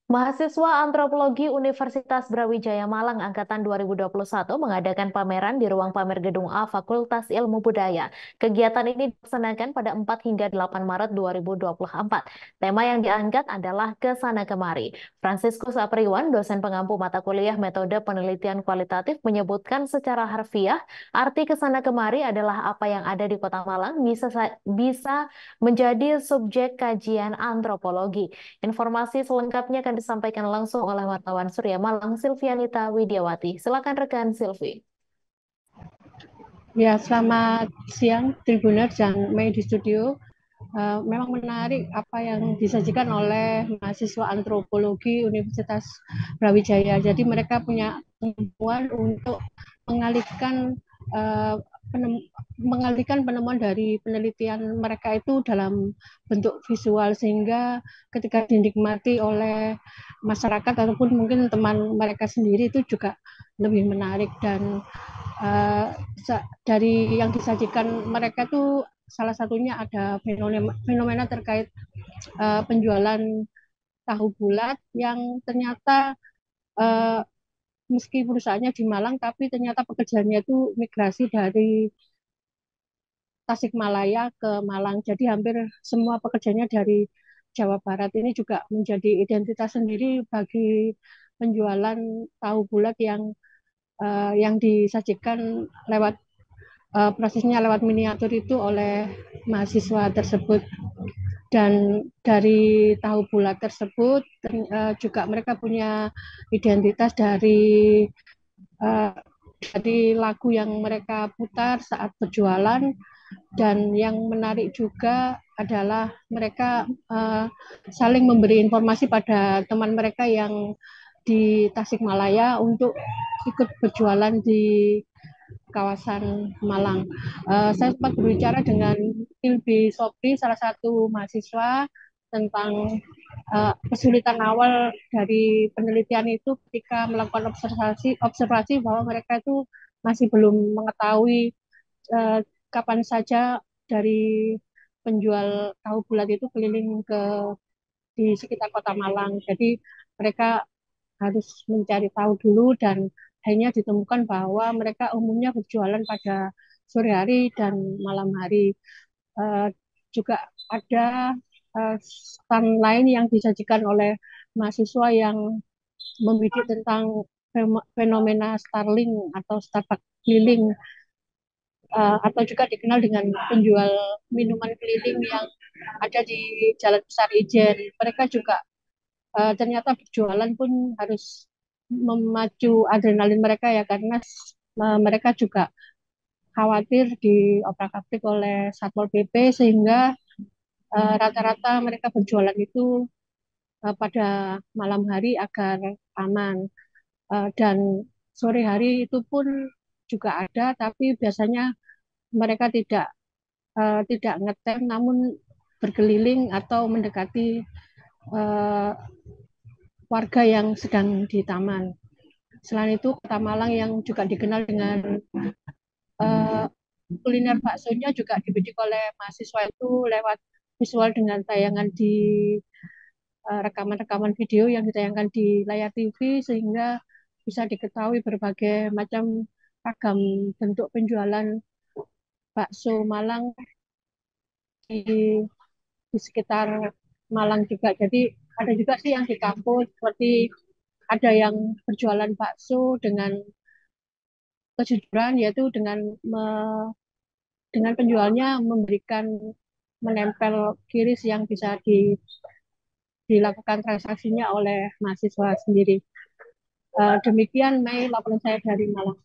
Mahasiswa Antropologi Universitas Brawijaya Malang Angkatan 2021 mengadakan pameran di ruang pamer Gedung A Fakultas Ilmu Budaya. Kegiatan ini dilaksanakan pada 4 hingga 8 Maret 2024. Tema yang diangkat adalah Kesana Kemari. Franciscus Apriwan, dosen pengampu mata kuliah Metode Penelitian Kualitatif, menyebutkan secara harfiah, arti kesana kemari adalah apa yang ada di Kota Malang bisa menjadi subjek kajian antropologi. Informasi selengkapnya akan disampaikan langsung oleh wartawan Surya Malang, Silvianita Widiawati. Silakan rekan Silvi. Ya, selamat siang Tribuners yang main di studio. Memang menarik apa yang disajikan oleh mahasiswa antropologi Universitas Brawijaya. Jadi mereka punya kemampuan untuk mengalihkan uh, mengalihkan penemuan dari penelitian mereka itu dalam bentuk visual, sehingga ketika dinikmati oleh masyarakat ataupun mungkin teman mereka sendiri itu juga lebih menarik. Dan uh, dari yang disajikan mereka tuh salah satunya ada fenomena terkait penjualan tahu bulat yang ternyata uh, meski perusahaannya di Malang tapi ternyata pekerjaannya itu migrasi dari Tasikmalaya ke Malang. Jadi hampir semua pekerjanya dari Jawa Barat. Ini juga menjadi identitas sendiri bagi penjualan tahu bulat yang disajikan lewat prosesnya lewat miniatur itu oleh mahasiswa tersebut. Dan dari tahu bulat tersebut juga mereka punya identitas uh, dari lagu yang mereka putar saat berjualan. Dan yang menarik juga adalah mereka saling memberi informasi pada teman mereka yang di Tasikmalaya untuk ikut berjualan di kawasan Malang. Saya sempat berbicara dengan Ilbi Sopri, salah satu mahasiswa, tentang kesulitan awal dari penelitian itu ketika melakukan observasi bahwa mereka itu masih belum mengetahui uh, kapan saja dari penjual tahu bulat itu keliling di sekitar kota Malang. Jadi mereka harus mencari tahu dulu, dan akhirnya ditemukan bahwa mereka umumnya berjualan pada sore hari dan malam hari. Uh, Juga ada stand lain yang disajikan oleh mahasiswa yang membidik tentang fenomena Starling atau Starbucks keliling, atau juga dikenal dengan penjual minuman keliling yang ada di Jalan Besar Ijen. Mereka juga ternyata berjualan pun harus memacu adrenalin mereka ya, karena mereka juga khawatir diobrak-abrik oleh Satpol PP, sehingga rata-rata mereka berjualan itu pada malam hari agar aman. Dan sore hari itu pun juga ada, tapi biasanya mereka tidak ngetem, namun berkeliling atau mendekati uh, warga yang sedang di taman. Selain itu, Kota Malang yang juga dikenal dengan uh, kuliner baksonya juga dibidik oleh mahasiswa itu lewat visual dengan tayangan di rekaman-rekaman video yang ditayangkan di layar TV, sehingga bisa diketahui berbagai macam ragam bentuk penjualan bakso Malang di, di sekitar Malang juga. Jadi ada juga sih yang di kampus, seperti ada yang berjualan bakso dengan kejujuran, yaitu dengan penjualnya memberikan menempel kiris yang bisa dilakukan transaksinya oleh mahasiswa sendiri. Demikian Mei laporan saya dari Malang.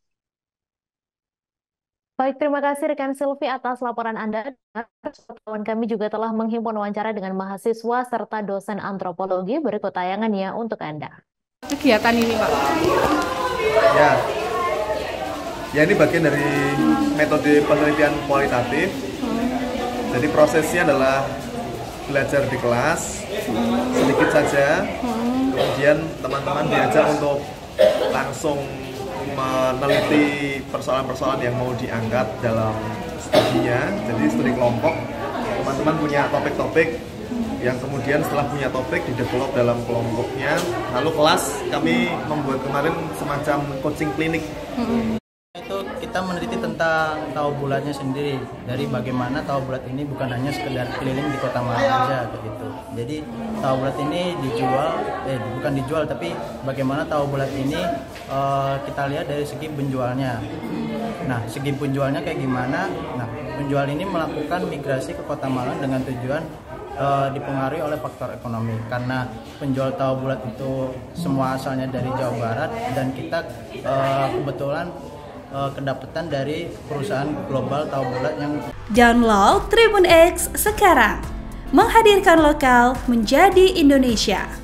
Baik, terima kasih rekan Silvi atas laporan Anda. Kawan kami juga telah menghimpun wawancara dengan mahasiswa serta dosen antropologi. Berikut tayangannya untuk Anda. Kegiatan ini, Pak? Ya, ya ini bagian dari metode penelitian kualitatif. Jadi prosesnya adalah belajar di kelas sedikit saja, kemudian teman-teman diajak untuk langsung meneliti persoalan-persoalan yang mau diangkat dalam studinya. Jadi studi kelompok, teman-teman punya topik-topik yang kemudian setelah punya topik didevelop dalam kelompoknya, lalu kelas kami membuat kemarin semacam coaching klinik. Itu kita meneliti tentang tahu bulatnya sendiri, dari bagaimana tahu bulat ini bukan hanya sekedar keliling di Kota Malang aja begitu. Jadi tahu bulat ini bukan dijual, tapi bagaimana tahu bulat ini kita lihat dari segi penjualnya. Nah, segi penjualnya kayak gimana? Nah, penjual ini melakukan migrasi ke Kota Malang dengan tujuan dipengaruhi oleh faktor ekonomi, karena penjual tahu bulat itu semua asalnya dari Jawa Barat, dan kita kebetulan kedapatan dari perusahaan global tahu bulat yang Download Tribun X sekarang, menghadirkan lokal menjadi Indonesia.